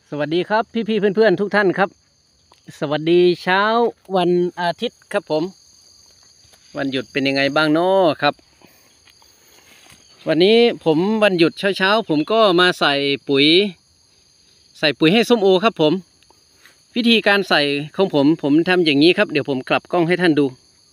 สวัสดีครับพี่ๆเพื่อนๆทุกท่านครับสวัสดีเช้าวันอาทิตย์ครับผมวันหยุดเป็นยังไงบ้างเนาะครับวันนี้ผมวันหยุดเช้าผมก็มาใส่ปุ๋ยให้ส้มโอครับผมวิธีการใส่ของผมทำอย่างนี้ครับเดี๋ยวผมกลับกล้องให้ท่านดู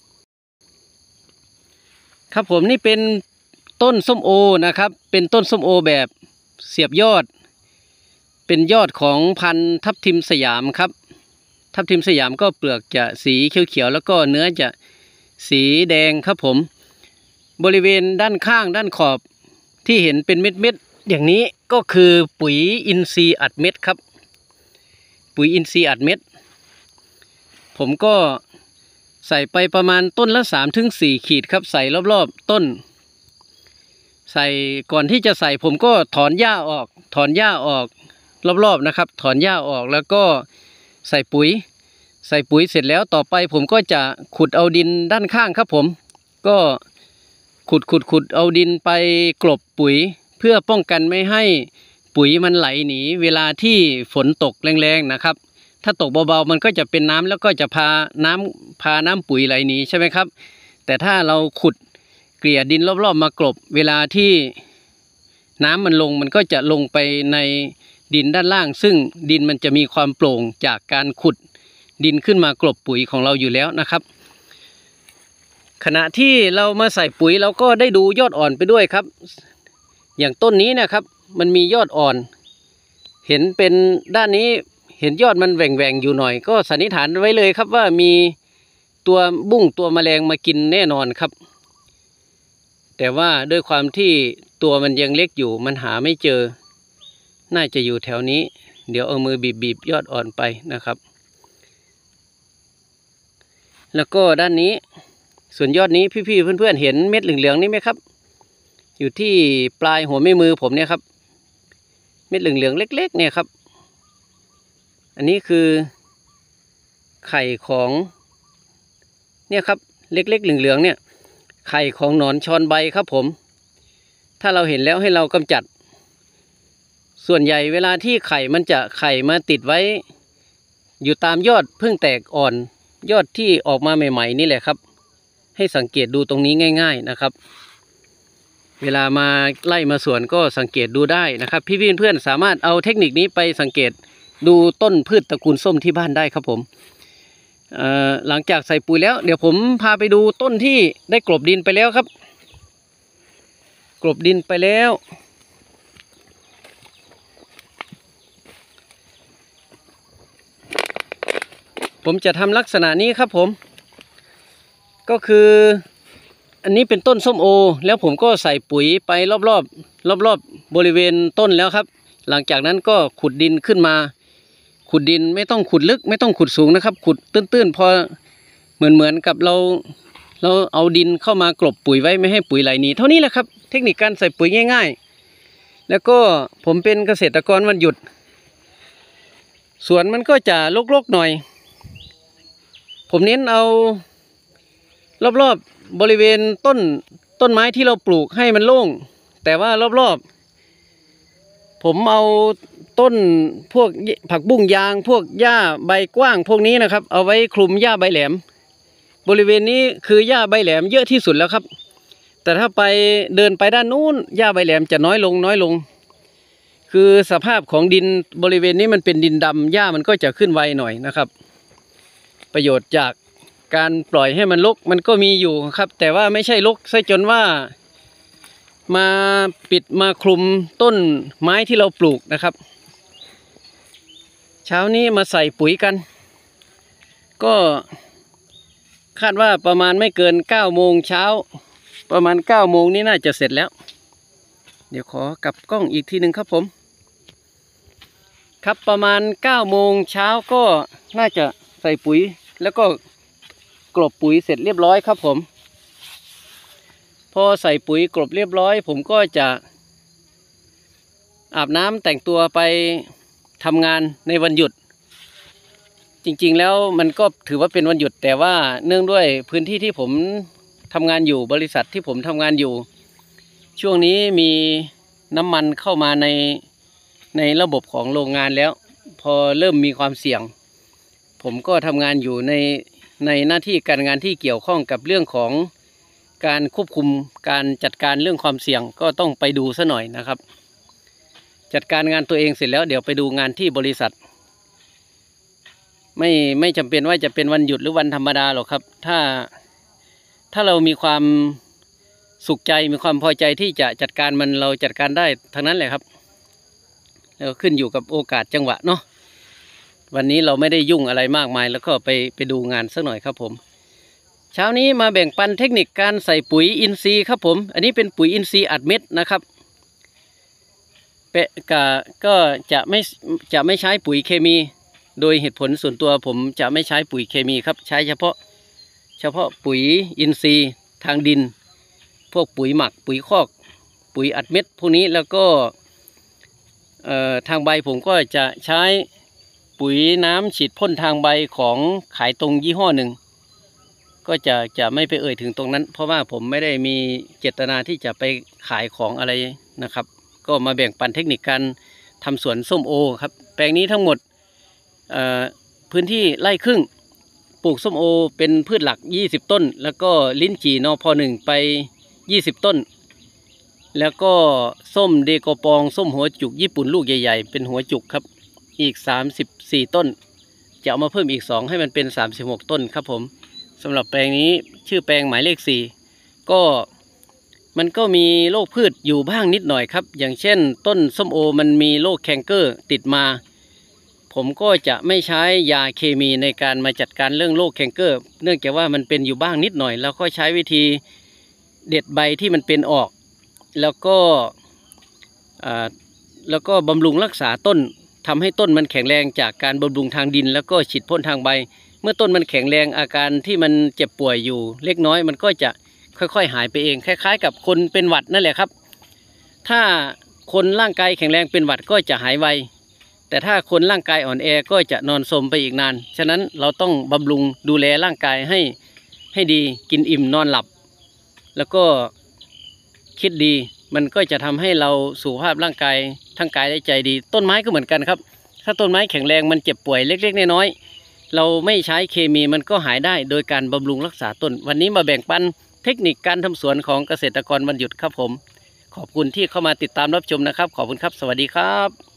ครับผมนี่เป็นต้นส้มโอนะครับเป็นต้นส้มโอแบบเสียบยอดเป็นยอดของพันธุ์ทับทิมสยามครับทับทิมสยามก็เปลือกจะสีเขียวๆแล้วก็เนื้อจะสีแดงครับผมบริเวณด้านข้างด้านขอบที่เห็นเป็นเม็ดๆอย่างนี้ก็คือปุ๋ยอินทรีย์อัดเม็ดครับปุ๋ยอินทรีย์อัดเม็ดผมก็ใส่ไปประมาณต้นละ3-4 ขีดครับใส่รอบๆต้นใส่ก่อนที่จะใส่ผมก็ถอนหญ้าออกรอบๆนะครับถอนหญ้าออกแล้วก็ใส่ปุ๋ยเสร็จแล้วต่อไปผมก็จะขุดเอาดินด้านข้างครับผมก็ขุดเอาดินไปกลบปุ๋ยเพื่อป้องกันไม่ให้ปุ๋ยมันไหลหนีเวลาที่ฝนตกแรงๆนะครับถ้าตกเบาๆมันก็จะเป็นน้ำแล้วก็จะพาน้ำปุ๋ยไหลหนีใช่ไหมครับแต่ถ้าเราขุดเกลี่ยดินรอบๆมากลบเวลาที่น้ำมันลงมันก็จะลงไปในดินด้านล่างซึ่งดินมันจะมีความโปร่งจากการขุดดินขึ้นมากลบปุ๋ยของเราอยู่แล้วนะครับขณะที่เรามาใส่ปุ๋ยเราก็ได้ดูยอดอ่อนไปด้วยครับอย่างต้นนี้นะครับมันมียอดอ่อนเห็นเป็นด้านนี้เห็นยอดมันแหว่งอยู่หน่อยก็สันนิษฐานไว้เลยครับว่ามีตัวบุ้งตัวแมลงมากินแน่นอนครับแต่ว่าด้วยความที่ตัวมันยังเล็กอยู่มันหาไม่เจอน่าจะอยู่แถวนี้เดี๋ยวเอามือบีบยอดอ่อนไปนะครับแล้วก็ด้านนี้ส่วนยอดนี้พี่ๆเพื่อนๆเห็นเม็ดเหลืองๆนี่ไหมครับอยู่ที่ปลายหัวแม่มือผมเนี่ยครับเม็ดเหลืองๆเล็กๆเนี่ยครับอันนี้คือไข่ของเนี่ยครับเล็กๆเหลืองๆเนี่ยไข่ของหนอนชอนใบครับผมถ้าเราเห็นแล้วให้เรากำจัดส่วนใหญ่เวลาที่ไข่มาติดไว้อยู่ตามยอดเพิ่งแตกอ่อนยอดที่ออกมาใหม่ๆนี่แหละครับให้สังเกตดูตรงนี้ง่ายๆนะครับเวลามาไล่มาสวนก็สังเกตดูได้นะครับพี่เพื่อนๆสามารถเอาเทคนิคนี้ไปสังเกตดูต้นพืชตระกูลส้มที่บ้านได้ครับผมหลังจากใส่ปุ๋ยแล้วเดี๋ยวผมพาไปดูต้นที่ได้กลบดินไปแล้วครับกลบดินไปแล้วผมจะทำลักษณะนี้ครับผมก็คืออันนี้เป็นต้นส้มโอแล้วผมก็ใส่ปุ๋ยไปรอบบริเวณต้นแล้วครับหลังจากนั้นก็ขุดดินขึ้นมาขุดดินไม่ต้องขุดลึกไม่ต้องขุดสูงนะครับขุดตื้นๆพอเหมือนกับเราเอาดินเข้ามากลบปุ๋ยไว้ไม่ให้ปุ๋ยไหลหนีเท่านี้แหละครับเทคนิคการใส่ปุ๋ยง่ายๆแล้วก็ผมเป็นเกษตรกรวันหยุดสวนมันก็จะรกๆหน่อยผมเน้นเอารอบๆบริเวณต้นไม้ที่เราปลูกให้มันโล่งแต่ว่ารอบๆผมเอาต้นพวกผักบุ้งยางพวกหญ้าใบกว้างพวกนี้นะครับเอาไว้คลุมหญ้าใบแหลมบริเวณนี้คือหญ้าใบแหลมเยอะที่สุดแล้วครับแต่ถ้าเดินไปด้านนู้นหญ้าใบแหลมจะน้อยลงคือสภาพของดินบริเวณนี้มันเป็นดินดำหญ้ามันก็จะขึ้นไวหน่อยนะครับประโยชน์จากการปล่อยให้มันรกมันก็มีอยู่ครับแต่ว่าไม่ใช่รกซะจนว่ามาปิดมาคลุมต้นไม้ที่เราปลูกนะครับเช้านี้มาใส่ปุ๋ยกันก็คาดว่าประมาณไม่เกิน9 โมงเช้าประมาณ9 โมงนี้น่าจะเสร็จแล้วเดี๋ยวขอกลับกล้องอีกทีหนึ่งครับผมครับประมาณ9 โมงเช้าก็น่าจะใส่ปุ๋ยแล้วก็กลบปุ๋ยเสร็จเรียบร้อยครับผมพอใส่ปุ๋ยกลบเรียบร้อยผมก็จะอาบน้ำแต่งตัวไปทำงานในวันหยุดจริงๆแล้วมันก็ถือว่าเป็นวันหยุดแต่ว่าเนื่องด้วยพื้นที่ที่ผมทำงานอยู่บริษัทที่ผมทำงานอยู่ช่วงนี้มีน้ำมันเข้ามาในระบบของโรงงานแล้วพอเริ่มมีความเสี่ยงผมก็ทำงานอยู่ในหน้าที่การงานที่เกี่ยวข้องกับเรื่องของการควบคุมการจัดการเรื่องความเสี่ยงก็ต้องไปดูซะหน่อยนะครับจัดการงานตัวเองเสร็จแล้วเดี๋ยวไปดูงานที่บริษัทไม่จำเป็นว่าจะเป็นวันหยุดหรือวันธรรมดาหรอกครับถ้าเรามีความสุขใจมีความพอใจที่จะจัดการมันเราจัดการได้ทั้งนั้นแหละครับแล้วขึ้นอยู่กับโอกาสจังหวะเนาะวันนี้เราไม่ได้ยุ่งอะไรมากมายแล้วก็ไปดูงานสักหน่อยครับผมเช้านี้มาแบ่งปันเทคนิคการใส่ปุ๋ยอินทรีย์ครับผมอันนี้เป็นปุ๋ยอินทรีย์อัดเม็ดนะครับก็จะไม่ใช้ปุ๋ยเคมีโดยเหตุผลส่วนตัวผมจะไม่ใช้ปุ๋ยเคมีครับใช้เฉพาะปุ๋ยอินทรีย์ทางดินพวกปุ๋ยหมักปุ๋ยคอกปุ๋ยอัดเม็ดพวกนี้แล้วก็ทางใบผมก็จะใช้ปุ๋ยน้ำฉีดพ่นทางใบของขายตรงยี่ห้อหนึ่งก็จะไม่ไปเอ่ยถึงตรงนั้นเพราะว่าผมไม่ได้มีเจตนาที่จะไปขายของอะไรนะครับก็มาแบ่งปันเทคนิคการทำสวนส้มโอครับแปลงนี้ทั้งหมดพื้นที่ไร่ครึ่งปลูกส้มโอเป็นพืชหลัก20ต้นแล้วก็ลิ้นจี่นพ1ไป20ต้นแล้วก็ส้มเดโกปองส้มหัวจุกญี่ปุ่นลูกใหญ่ๆเป็นหัวจุกครับอีก34ต้นจะเอามาเพิ่มอีก2ให้มันเป็น36ต้นครับผมสำหรับแปลงนี้ชื่อแปลงหมายเลข4ก็มันก็มีโรคพืชอยู่บ้างนิดหน่อยครับอย่างเช่นต้นส้มโอมันมีโรคแคนเกอร์ติดมาผมก็จะไม่ใช้ยาเคมีในการมาจัดการเรื่องโรคแคนเกอร์เนื่องจากว่ามันเป็นอยู่บ้างนิดหน่อยแล้วก็ใช้วิธีเด็ดใบที่มันเป็นออกแล้วก็บำรุงรักษาต้นทำให้ต้นมันแข็งแรงจากการบำรุงทางดินแล้วก็ฉีดพ่นทางใบเมื่อต้นมันแข็งแรงอาการที่มันเจ็บป่วยอยู่เล็กน้อยมันก็จะค่อยๆหายไปเองคล้ายๆกับคนเป็นหวัดนั่นแหละครับถ้าคนร่างกายแข็งแรงเป็นหวัดก็จะหายไวแต่ถ้าคนร่างกายอ่อนแอก็จะนอนสมไปอีกนานฉะนั้นเราต้องบำรุงดูแลร่างกายให้ดีกินอิ่มนอนหลับแล้วก็คิดดีมันก็จะทำให้เราสุขภาพร่างกายทั้งกายและใจดีต้นไม้ก็เหมือนกันครับถ้าต้นไม้แข็งแรงมันเจ็บป่วยเล็กๆน้อยๆเราไม่ใช้เคมีมันก็หายได้โดยการบำรุงรักษาต้นวันนี้มาแบ่งปันเทคนิคการทำสวนของเกษตรกรวันหยุดครับผมขอบคุณที่เข้ามาติดตามรับชมนะครับขอบคุณครับสวัสดีครับ